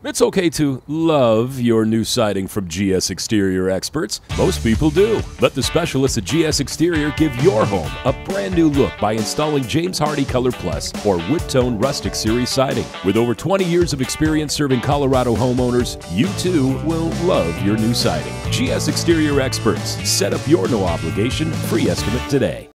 It's okay to love your new siding from GS Exterior Experts. Most people do. Let the specialists at GS Exterior give your home a brand new look by installing James Hardie Color Plus or woodtone rustic series siding. With over 20 years of experience serving Colorado homeowners, you too will love your new siding. GS Exterior Experts. Set up your no obligation free estimate today.